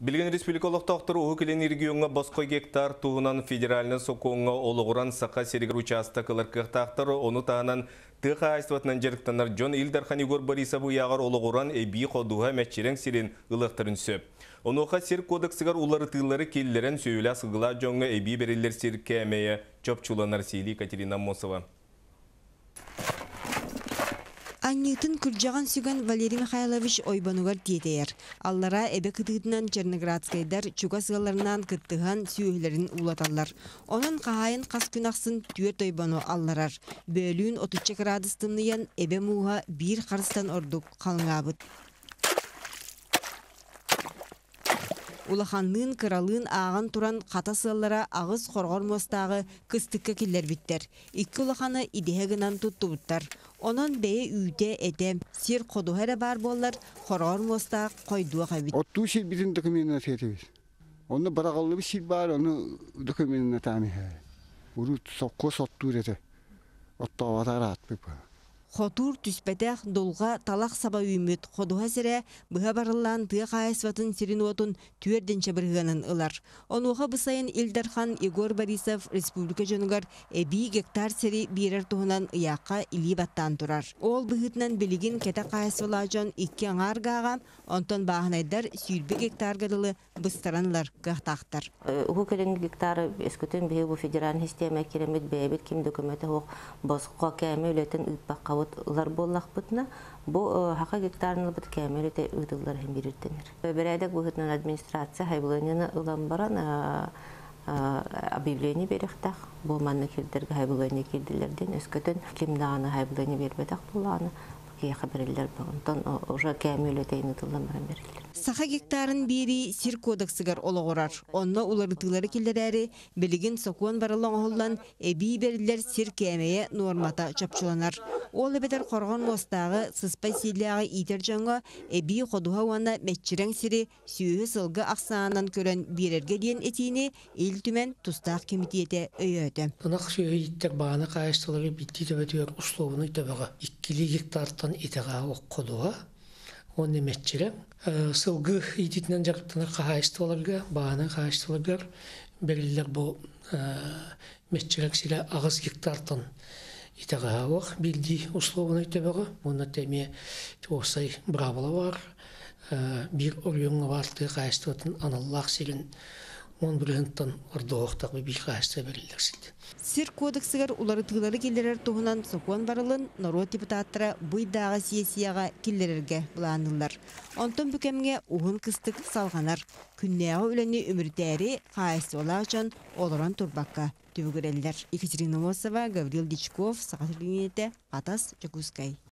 Билген республикалық тақтыр оғы келен регионға басқой гектар туғынан федералны соқуыңға олығыран сақа серігір участакылар кықтақтыр, оны тағынан тұға айстыватынан жеріктанар Джон Илдархан Игор Борисову яғар олығыран әбей қодуға мәтчерен сирен ұлықтырын сөп. Онуға сер кодексігар улары тылары келілерін сөйлі асығыла жоңға әбей берелер сер кәмейі чопчуланар сейлі Катерина Мосова. Аннютын күржаған сүгін Валерий Михайлович ойбанугар диетейер. Аллара әбе кытыдынан Черноградскайдар чуга сығаларынан кыттыған сүйелерін улаталар. Onun қағайын қас күнақсын түйет ойбану алларар. Бөлүүн 30 градустынныян әбе муға бір қарыстан ордук қалыңабыд. Улаханлын кыралын ағын туран қата сыллара ағыз қорғар мостағы кыстыққа келер биттер. Икі улаханы идеғынан тұтты бұттар. Онын бәйі үйде әдем, сер қодуғары бар болар, қорғар мостағы қойдуға қабит. Отту сел бізін документіне сетебіз. Оны барағалы бір сел бар, оны документіне тәмі. Ұры соққы сотту реті. Отты аватары атпып. Хотур түспәтәк долға талақ саба үймет қодуға сірі бұға барылан тұға қайысватын сирин отын түйерденші бірғанын ұлар. Онуға бұсайын Илдархан Игор Борисов республика жөнігар әбей гектар сірі берер тұғынан ұяққа илі баттан тұрар. Ол бұғытынан білігін кәті қайысвала жон 2 аңарғаға, онтон бағынайдар сүйірбі гектар ғадылы бұстаранлар ғақтақтар. Ұғы көлін гектары өскөтін бейі бұл федералын система керемет бәйбет кем документі босққа кәмі өлетін ұтпаққа улар боллах бутна бу хака гектарны бут кемерите ыдылар hem бириртенер. Берәдәк бухытнан администрация хайбулыны улам баран объявление берехтах бу манны килдерге хайбулыны килдилерден өскөтөн кимданы хайбулыны бербедак буланы ки хабарлар багынтан уже кемелетейни тылдан баран берилер. Саха гектарын бери сир кодексигар ологорар. Онна улары тылары килдерәре билигин сокуан барылан оһуллан эби берилер сир кемее нормата чапчуланар. Ол эбетер коргон мостагы сыспай силягы итер жаңга эби кодуга вана метчирен сири сүйө сылгы аксаанан көрөн бирерге диен этини ил түмен тустак комитете өйөтө. Онак сүйө иттер бааны кайыстылары битти төбөтөр условуну төбөгө 2 гектардан итега кодуга он метчирен сылгы идитнен жактына кайыстыларга бааны кайыстыларга берилер бу метчирен силе агыз гектардан итега ок билди условуну төбөгө муна теме осай бравала бар бир орюңга барды кайыстытын аналлах силин 10%-тан ордоқтағы бір қайысты берілдерсілді. Сир кодексігер улары тығылары келдерер тұғынан соқуан барылын народ депутаттары бұйдағы сессияға келдерерге бұланылар. Онтон бүкемге уғын кыстық салғанар. Күннеға өлені өмірдері қайысты ола үшін оларан тұрбаққа түбігірелдер. Екатерина Мосова, Гаврил Дичков, Сағатыр Генеті, Атас, Жакускай.